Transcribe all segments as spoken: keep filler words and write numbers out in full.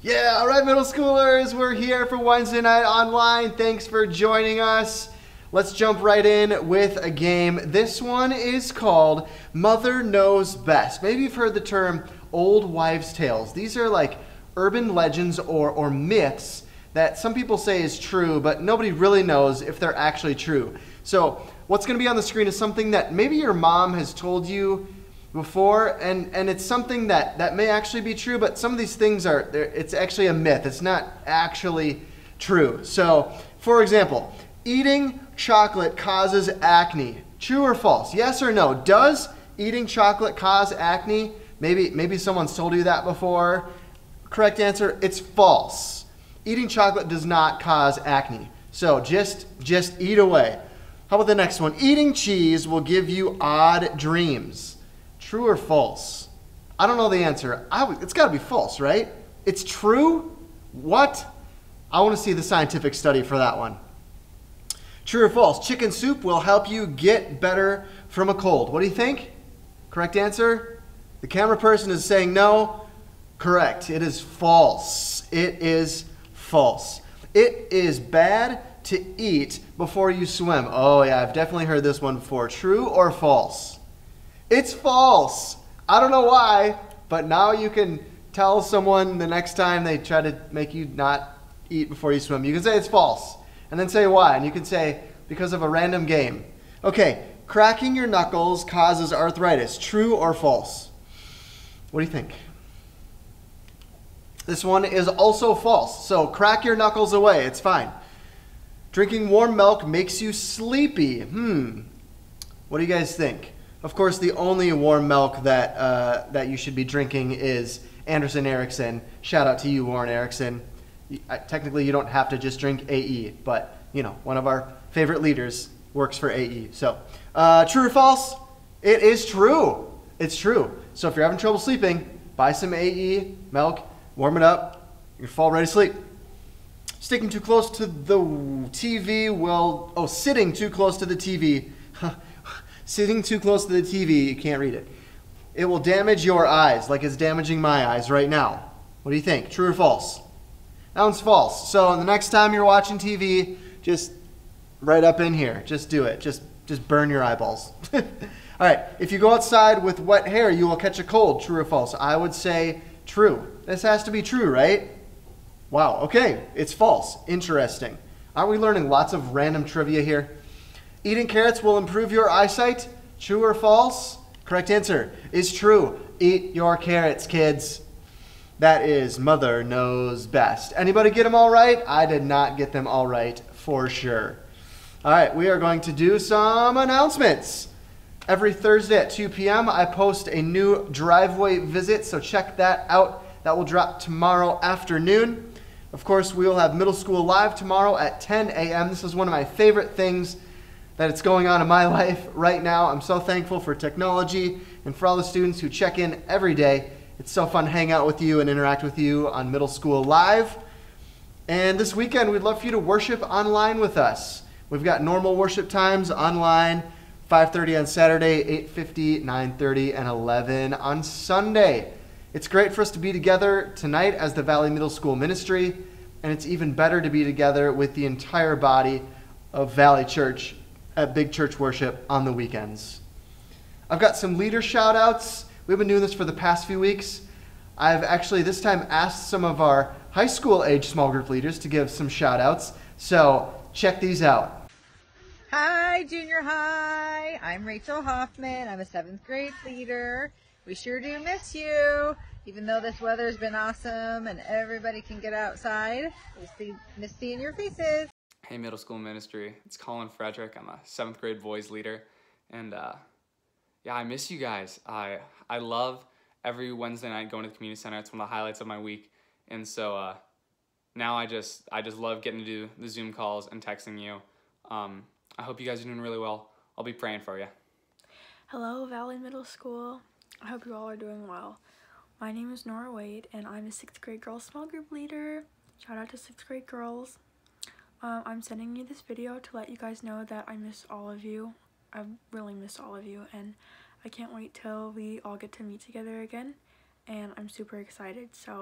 Yeah, all right, middle schoolers, we're here for Wednesday Night Online. Thanks for joining us. Let's jump right in with a game. This one is called Mother Knows Best. Maybe you've heard the term old wives' tales. These are like urban legends or, or myths that some people say is true, but nobody really knows if they're actually true. So what's going to be on the screen is something that maybe your mom has told you before, and and it's something that that may actually be true, but some of these things are, it's actually a myth. It's not actually true. So for example, eating chocolate causes acne. True or false? Yes or no? Does eating chocolate cause acne? Maybe maybe someone's told you that before. Correct answer, it's false. Eating chocolate does not cause acne. So just just eat away. How about the next one? Eating cheese will give you odd dreams. True or false? I don't know the answer. I w it's got to be false, right? It's true? What? I want to see the scientific study for that one. True or false? Chicken soup will help you get better from a cold. What do you think? Correct answer? The camera person is saying no. Correct. It is false. It is false. It is bad to eat before you swim. Oh yeah, I've definitely heard this one before. True or false? It's false. I don't know why, but now you can tell someone the next time they try to make you not eat before you swim. You can say it's false, and then say why, and you can say because of a random game. Okay, cracking your knuckles causes arthritis. True or false? What do you think? This one is also false. So crack your knuckles away. It's fine. Drinking warm milk makes you sleepy. Hmm. What do you guys think? Of course, the only warm milk that uh, that you should be drinking is Anderson Erickson. Shout out to you, Warren Erickson. I, technically, you don't have to just drink A E, but you know, one of our favorite leaders works for A E. So, uh, true or false? It is true. It's true. So if you're having trouble sleeping, buy some A E milk, warm it up, you fall right to sleep. Sticking too close to the T V will, oh, sitting too close to the T V. Sitting too close to the T V, you can't read it. It will damage your eyes like it's damaging my eyes right now. What do you think? True or false? That one's false. So the next time you're watching T V, just right up in here. Just do it. Just, just burn your eyeballs. All right. If you go outside with wet hair, you will catch a cold. True or false? I would say true. This has to be true, right? Wow. Okay. It's false. Interesting. Aren't we learning lots of random trivia here? Eating carrots will improve your eyesight. True or false? Correct answer is true. Eat your carrots, kids. That is Mother Knows Best. Anybody get them all right? I did not get them all right for sure. All right, we are going to do some announcements. Every Thursday at two P M I post a new driveway visit, so check that out. That will drop tomorrow afternoon. Of course, we will have Middle School Live tomorrow at ten A M This is one of my favorite things that it's going on in my life right now. I'm so thankful for technology and for all the students who check in every day. It's so fun to hang out with you and interact with you on Middle School Live. And this weekend, we'd love for you to worship online with us. We've got normal worship times online, five thirty on Saturday, eight fifty, nine thirty, and eleven on Sunday. It's great for us to be together tonight as the Valley Middle School Ministry, and it's even better to be together with the entire body of Valley Church at Big Church Worship on the weekends. I've got some leader shout outs. We've been doing this for the past few weeks. I've actually this time asked some of our high school age small group leaders to give some shout outs. So check these out. Hi, junior high. I'm Rachel Hoffman. I'm a seventh grade leader. We sure do miss you. Even though this weather's been awesome and everybody can get outside, we see, miss seeing your faces. Hey, Middle School Ministry. It's Colin Frederick. I'm a seventh grade boys leader. And uh, yeah, I miss you guys. I I love every Wednesday night going to the community center. It's one of the highlights of my week. And so uh, now I just I just love getting to do the Zoom calls and texting you. Um, I hope you guys are doing really well. I'll be praying for you. Hello, Valley Middle School. I hope you all are doing well. My name is Nora Wade, and I'm a sixth grade girls small group leader. Shout out to sixth grade girls. Um, I'm sending you this video to let you guys know that I miss all of you. I really miss all of you, and I can't wait till we all get to meet together again, and I'm super excited. So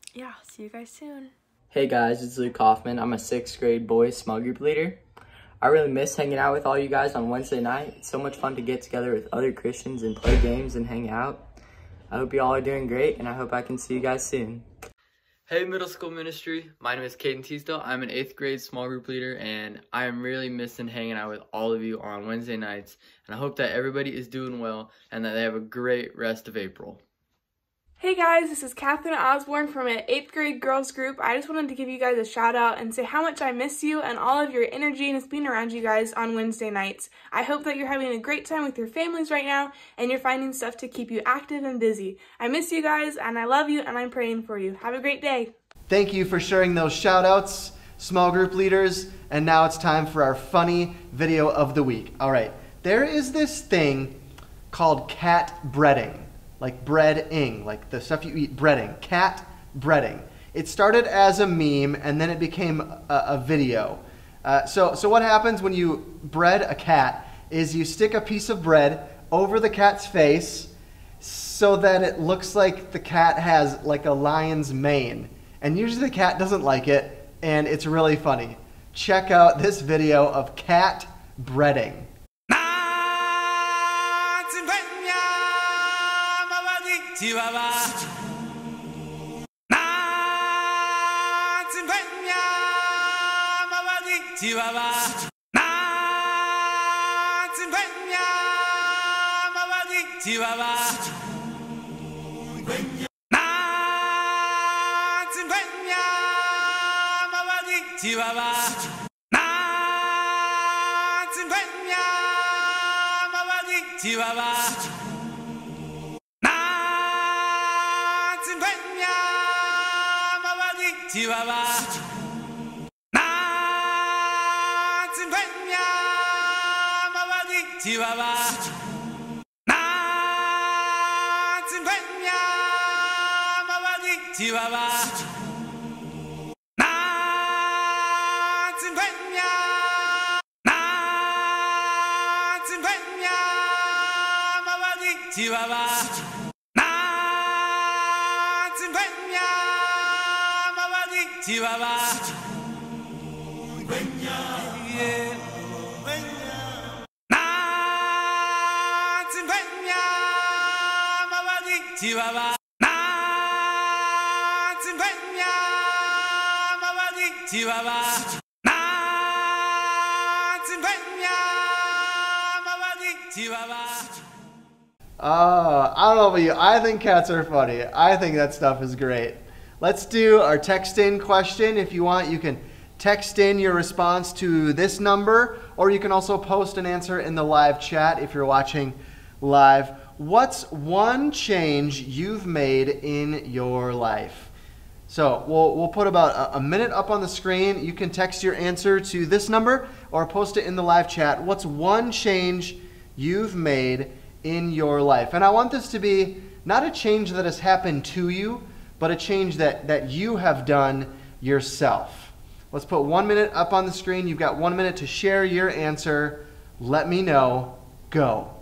yeah, see you guys soon. Hey guys, it's Luke Hoffman. I'm a sixth grade boys small group leader. I really miss hanging out with all you guys on Wednesday night. It's so much fun to get together with other Christians and play games and hang out. I hope you all are doing great, and I hope I can see you guys soon. Hey middle school ministry, my name is Caden Teasdale. I'm an eighth grade small group leader, and I am really missing hanging out with all of you on Wednesday nights. And I hope that everybody is doing well and that they have a great rest of April. Hey guys, this is Catherine Osborne from an eighth grade girls group. I just wanted to give you guys a shout out and say how much I miss you and all of your energy and it's being around you guys on Wednesday nights. I hope that you're having a great time with your families right now and you're finding stuff to keep you active and busy. I miss you guys and I love you and I'm praying for you. Have a great day. Thank you for sharing those shout outs, small group leaders. And now it's time for our funny video of the week. All right, there is this thing called cat breading. Like breading, like the stuff you eat, breading, cat breading. It started as a meme and then it became a, a video. Uh, so, so what happens when you bread a cat is you stick a piece of bread over the cat's face so that it looks like the cat has like a lion's mane. And usually the cat doesn't like it and it's really funny. Check out this video of cat breading. Chihuahua. Chihuahua. Chihuahua. Chihuahua. Chihuahua. Chihuahua. Na Chihuahua. Chihuahua. Na Chihuahua. Chihuahua. Na Chihuahua. Na Chihuahua. Chihuahua. Chihuahua. Yeah. Na Chihuahua. Chihuahua. Na Chihuahua. Chihuahua. Na Chihuahua. Chihuahua. Uh, I don't know about you. I think cats are funny. I think that stuff is great. Let's do our text in question. If you want, you can text in your response to this number, or you can also post an answer in the live chat if you're watching live. What's one change you've made in your life? So we'll, we'll put about a, a minute up on the screen. You can text your answer to this number or post it in the live chat. What's one change you've made in your life? And I want this to be not a change that has happened to you, but a change that, that you have done yourself. Let's put one minute up on the screen. You've got one minute to share your answer. Let me know. Go.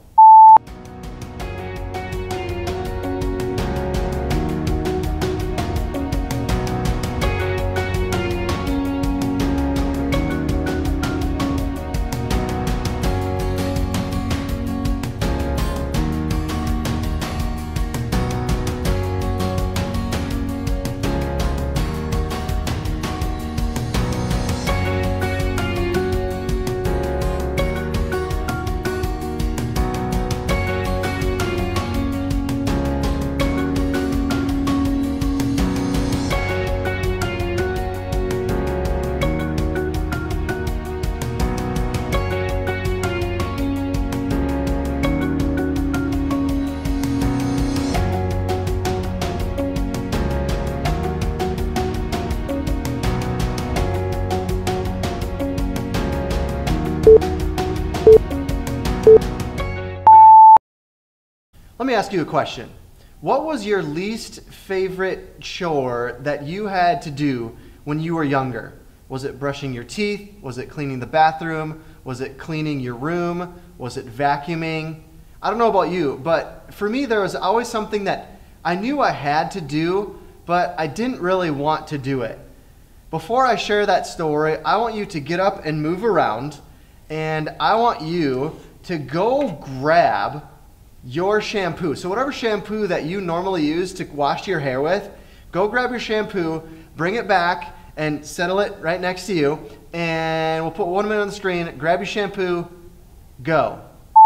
Let me ask you a question. What was your least favorite chore that you had to do when you were younger? Was it brushing your teeth? Was it cleaning the bathroom? Was it cleaning your room? Was it vacuuming? I don't know about you, but for me there was always something that I knew I had to do, but I didn't really want to do it. Before I share that story, I want you to get up and move around, and I want you to go grab your shampoo. So whatever shampoo that you normally use to wash your hair with, go grab your shampoo, bring it back, and settle it right next to you. And we'll put one minute on the screen. Grab your shampoo, go.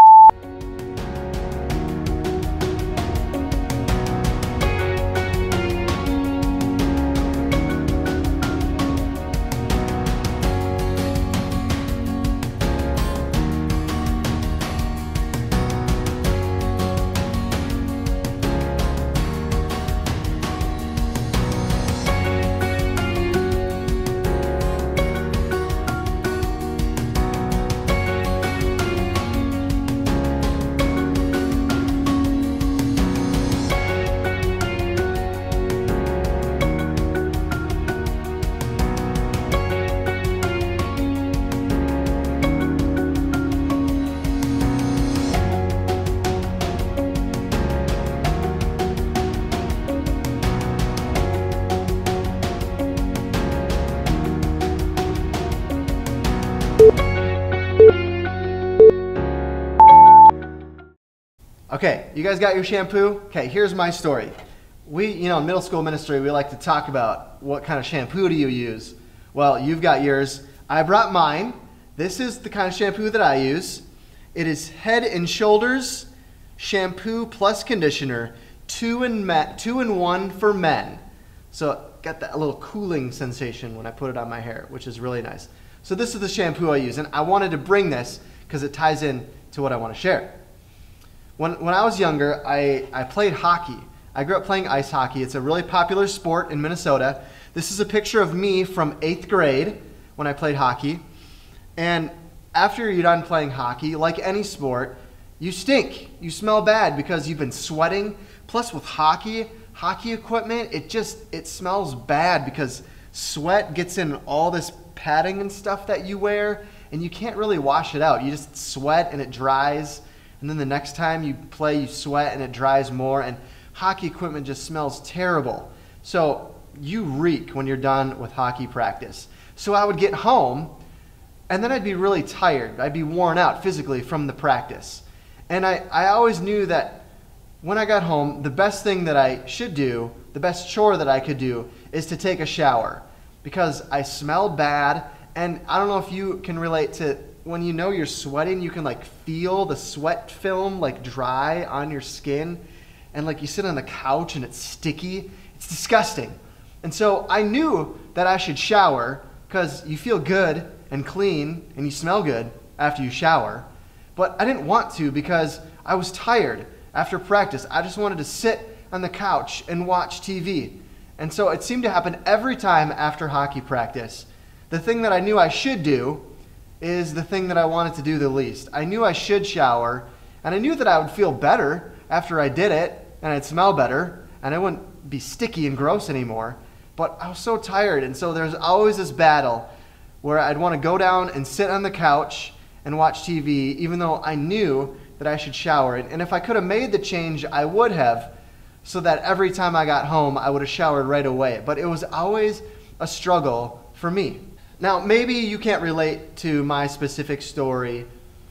Okay, you guys got your shampoo? Okay, here's my story. We, you know, in middle school ministry, we like to talk about what kind of shampoo do you use. Well, you've got yours. I brought mine. This is the kind of shampoo that I use. It is Head and Shoulders shampoo plus conditioner, two in, two in one for men. So got that little cooling sensation when I put it on my hair, which is really nice. So this is the shampoo I use, and I wanted to bring this because it ties in to what I want to share. When, when I was younger, I, I played hockey. I grew up playing ice hockey. It's a really popular sport in Minnesota. This is a picture of me from eighth grade when I played hockey. And after you're done playing hockey, like any sport, you stink. You smell bad because you've been sweating. Plus with hockey, hockey equipment, it just, it smells bad because sweat gets in all this padding and stuff that you wear, and you can't really wash it out. You just sweat and it dries. And then the next time you play, you sweat and it dries more, and hockey equipment just smells terrible. So you reek when you're done with hockey practice. So I would get home, and then I'd be really tired. I'd be worn out physically from the practice. And I, I always knew that when I got home, the best thing that I should do, the best chore that I could do, is to take a shower. Because I smell bad, and I don't know if you can relate to when you know you're sweating, you can like feel the sweat film like dry on your skin, and like you sit on the couch and it's sticky. It's disgusting. And so I knew that I should shower because you feel good and clean and you smell good after you shower. But I didn't want to because I was tired after practice. I just wanted to sit on the couch and watch T V. And so it seemed to happen every time after hockey practice. The thing that I knew I should do is the thing that I wanted to do the least. I knew I should shower, and I knew that I would feel better after I did it, and I'd smell better, and I wouldn't be sticky and gross anymore. But I was so tired, and so there's always this battle where I'd want to go down and sit on the couch and watch T V, even though I knew that I should shower. And if I could have made the change, I would have, so that every time I got home, I would have showered right away. But it was always a struggle for me. Now, maybe you can't relate to my specific story,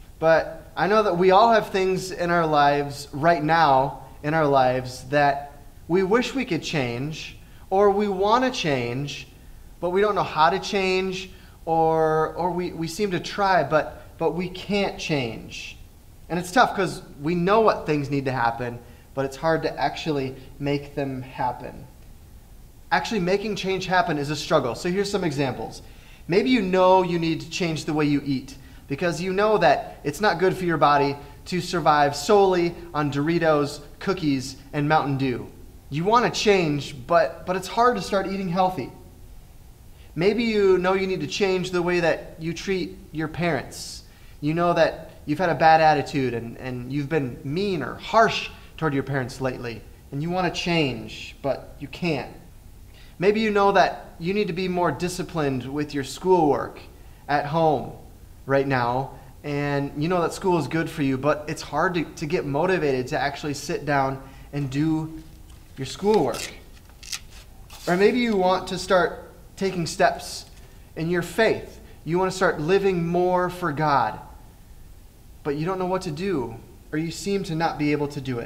but I know that we all have things in our lives right now, in our lives, that we wish we could change, or we want to change, but we don't know how to change, or, or we, we seem to try, but, but we can't change. And it's tough because we know what things need to happen, but it's hard to actually make them happen. Actually making change happen is a struggle. So here's some examples. Maybe you know you need to change the way you eat because you know that it's not good for your body to survive solely on Doritos, cookies, and Mountain Dew. You want to change, but, but it's hard to start eating healthy. Maybe you know you need to change the way that you treat your parents. You know that you've had a bad attitude and, and you've been mean or harsh toward your parents lately, and you want to change, but you can't. Maybe you know that you need to be more disciplined with your schoolwork at home right now, and you know that school is good for you, but it's hard to, to get motivated to actually sit down and do your schoolwork. Or maybe you want to start taking steps in your faith. You want to start living more for God, but you don't know what to do, or you seem to not be able to do it.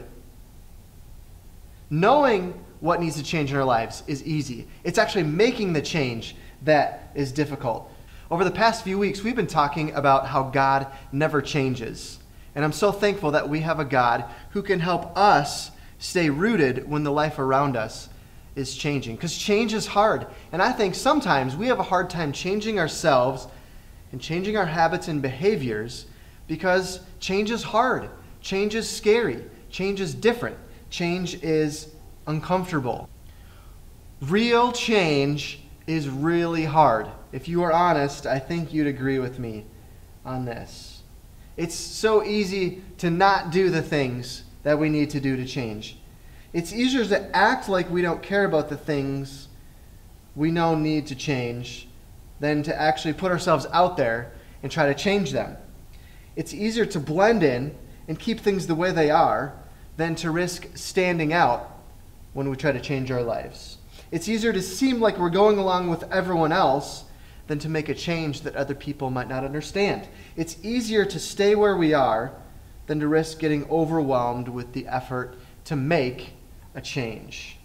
Knowing what needs to change in our lives is easy. It's actually making the change that is difficult. Over the past few weeks, we've been talking about how God never changes. And I'm so thankful that we have a God who can help us stay rooted when the life around us is changing. Because change is hard. And I think sometimes we have a hard time changing ourselves and changing our habits and behaviors because change is hard. Change is scary. Change is different. Change is uncomfortable. Real change is really hard. If you are honest, I think you'd agree with me on this. It's so easy to not do the things that we need to do to change. It's easier to act like we don't care about the things we know need to change than to actually put ourselves out there and try to change them. It's easier to blend in and keep things the way they are than to risk standing out when we try to change our lives. It's easier to seem like we're going along with everyone else than to make a change that other people might not understand. It's easier to stay where we are than to risk getting overwhelmed with the effort to make a change.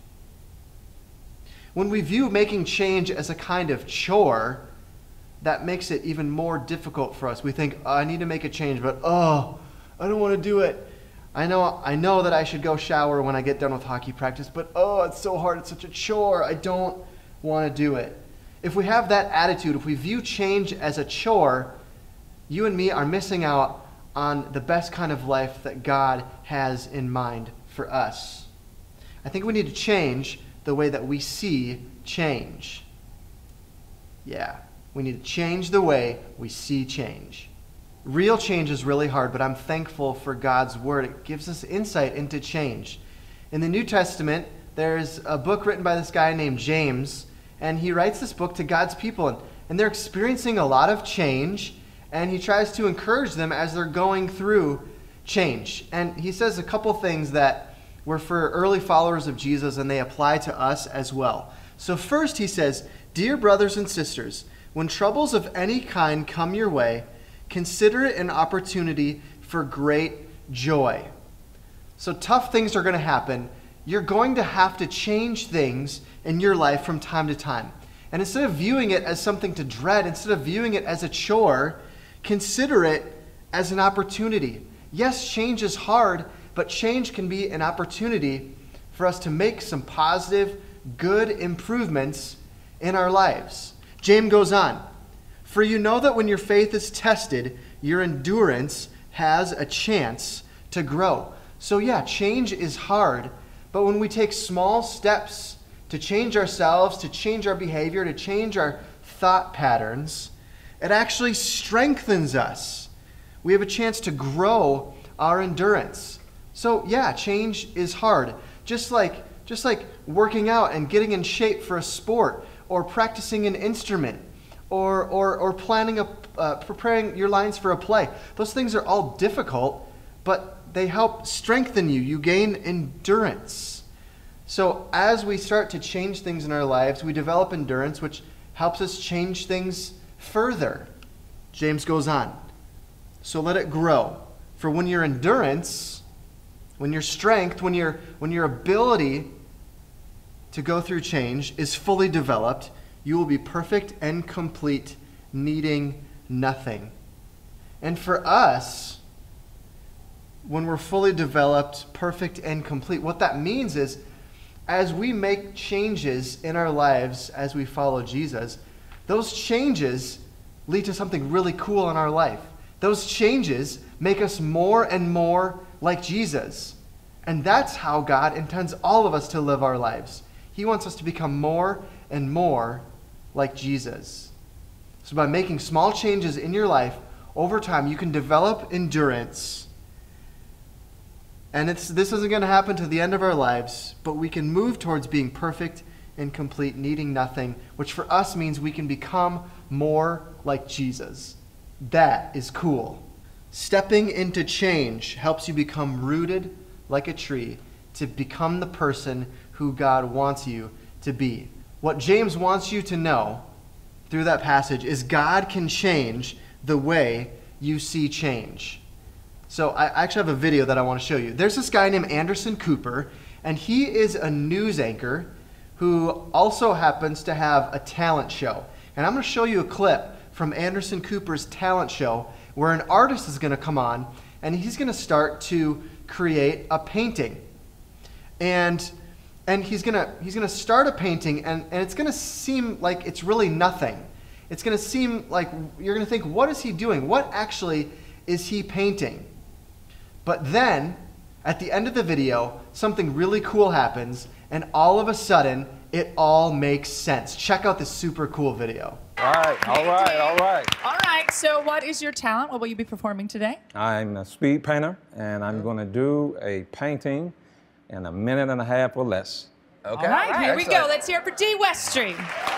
When we view making change as a kind of chore, that makes it even more difficult for us. We think, oh, I need to make a change, but oh, I don't want to do it. I know, I know that I should go shower when I get done with hockey practice, but oh, it's so hard. It's such a chore. I don't want to do it. If we have that attitude, if we view change as a chore, you and me are missing out on the best kind of life that God has in mind for us. I think we need to change the way that we see change. Yeah, we need to change the way we see change. Real change is really hard, but I'm thankful for God's word. It gives us insight into change. In the New Testament, there's a book written by this guy named James, and he writes this book to God's people, and, and they're experiencing a lot of change, and he tries to encourage them as they're going through change. And he says a couple things that were for early followers of Jesus, and they apply to us as well. So first he says, "Dear brothers and sisters, when troubles of any kind come your way, consider it an opportunity for great joy." So tough things are going to happen. You're going to have to change things in your life from time to time. And instead of viewing it as something to dread, instead of viewing it as a chore, consider it as an opportunity. Yes, change is hard, but change can be an opportunity for us to make some positive, good improvements in our lives. James goes on, "For you know that when your faith is tested, your endurance has a chance to grow." So yeah, change is hard, but when we take small steps to change ourselves, to change our behavior, to change our thought patterns, it actually strengthens us. We have a chance to grow our endurance. So yeah, change is hard. Just like, just like working out and getting in shape for a sport, or practicing an instrument, or, or, or planning a, uh, preparing your lines for a play. Those things are all difficult, but they help strengthen you. You gain endurance. So as we start to change things in our lives, we develop endurance, which helps us change things further. James goes on, "So let it grow. For when your endurance, when your strength, when your, when your ability to go through change is fully developed, you will be perfect and complete, needing nothing." And for us, when we're fully developed, perfect and complete, what that means is as we make changes in our lives as we follow Jesus, those changes lead to something really cool in our life. Those changes make us more and more like Jesus. And that's how God intends all of us to live our lives. He wants us to become more and more like Jesus. So by making small changes in your life, over time, you can develop endurance. And it's, this isn't going to happen to the end of our lives, but we can move towards being perfect and complete, needing nothing, which for us means we can become more like Jesus. That is cool. Stepping into change helps you become rooted like a tree to become the person who God wants you to be. what James wants you to know through that passage is God can change the way you see change. So I actually have a video that I want to show you. There's this guy named Anderson Cooper, and he is a news anchor who also happens to have a talent show. And I'm going to show you a clip from Anderson Cooper's talent show where an artist is going to come on and he's going to start to create a painting. And and he's going to he's going to start a painting and, and it's going to seem like it's really nothing. It's going to seem like you're going to think, what is he doing? What actually is he painting? But then, at the end of the video, something really cool happens, and all of a sudden, it all makes sense. Check out this super cool video. All right, all right, all right. All right, so what is your talent? What will you be performing today? I'm a speed painter, and I'm going to do a painting in a minute and a half or less. Okay. All right, here we go. Let's hear it for D. Westry.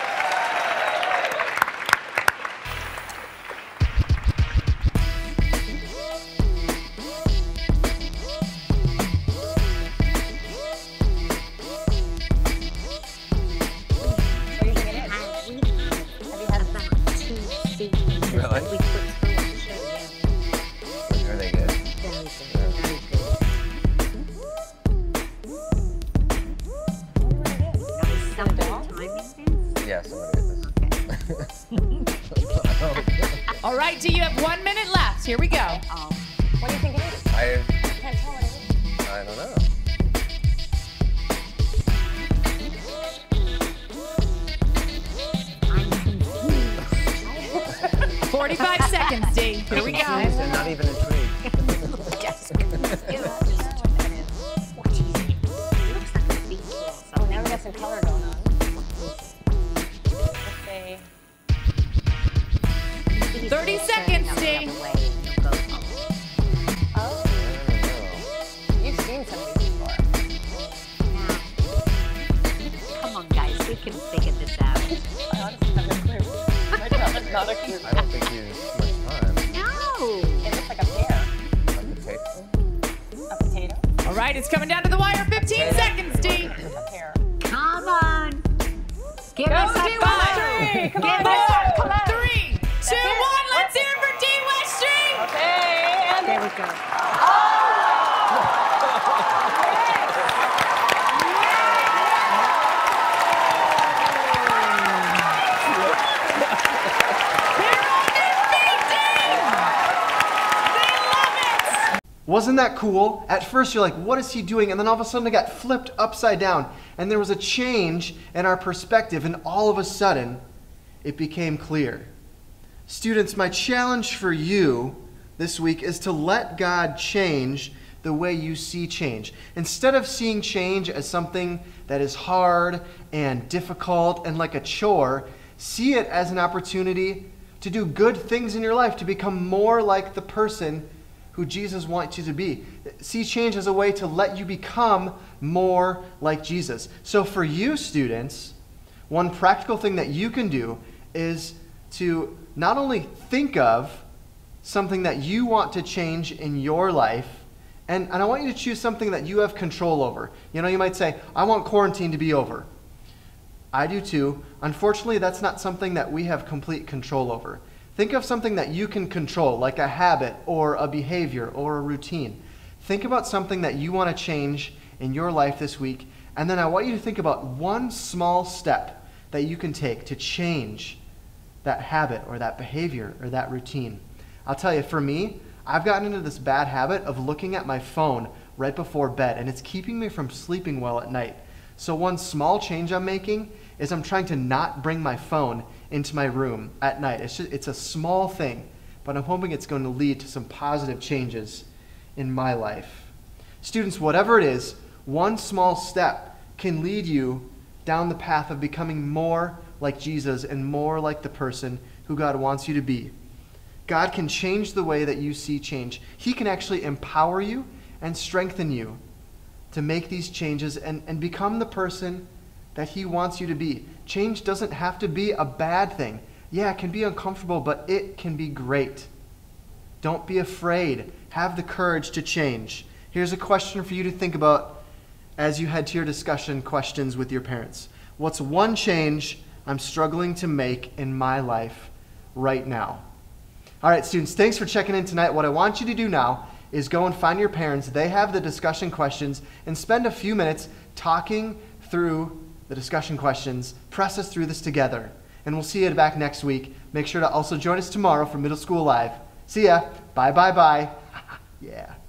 All right, do you have one minute left? Here we go. Um, what do you think it is? I, I can't tell what it is. I don't know. forty-five seconds, D. Here we go. I'm not even intrigued. Guess. Oh, now we got some color going on. Let's say. thirty seconds, D. Oh. You've seen some of these before. Yeah. Come on, guys. We can figure this out. I honestly have no clue. My job is not a clue. I don't think you used much time. No. It looks like a pear. A potato? A potato? All right, it's coming down to the wire. fifteen seconds, D. A pear. Come on. Give Go, us a D. five. Westry. Come Give on, us Westry. Come on. Three, two, one. Let's hear it for D. Westry. Okay, and There we go. Wasn't that cool? At first you're like, what is he doing? And then all of a sudden it got flipped upside down. And there was a change in our perspective, and all of a sudden it became clear. Students, my challenge for you this week is to let God change the way you see change. Instead of seeing change as something that is hard and difficult and like a chore, see it as an opportunity to do good things in your life, to become more like the person who Jesus wants you to be. See change as a way to let you become more like Jesus. So for you students, one practical thing that you can do is to not only think of something that you want to change in your life, and, and I want you to choose something that you have control over. You know, you might say, I want quarantine to be over. I do too. Unfortunately, that's not something that we have complete control over. Think of something that you can control, like a habit or a behavior or a routine. Think about something that you want to change in your life this week, and then I want you to think about one small step that you can take to change that habit or that behavior or that routine. I'll tell you, for me, I've gotten into this bad habit of looking at my phone right before bed, and it's keeping me from sleeping well at night. So one small change I'm making is I'm trying to not bring my phone into my room at night. It's just, it's a small thing, but I'm hoping it's going to lead to some positive changes in my life. Students, whatever it is, one small step can lead you down the path of becoming more like Jesus and more like the person who God wants you to be. God can change the way that you see change. He can actually empower you and strengthen you to make these changes and, and become the person that He wants you to be. Change doesn't have to be a bad thing. Yeah, it can be uncomfortable, but it can be great. Don't be afraid. Have the courage to change. Here's a question for you to think about as you head to your discussion questions with your parents. What's one change I'm struggling to make in my life right now? All right, students, thanks for checking in tonight. What I want you to do now is go and find your parents. They have the discussion questions, and spend a few minutes talking through the discussion questions. Press us through this together, and we'll see you back next week. Make sure to also join us tomorrow for Middle School Live. See ya. Bye, bye, bye. Yeah.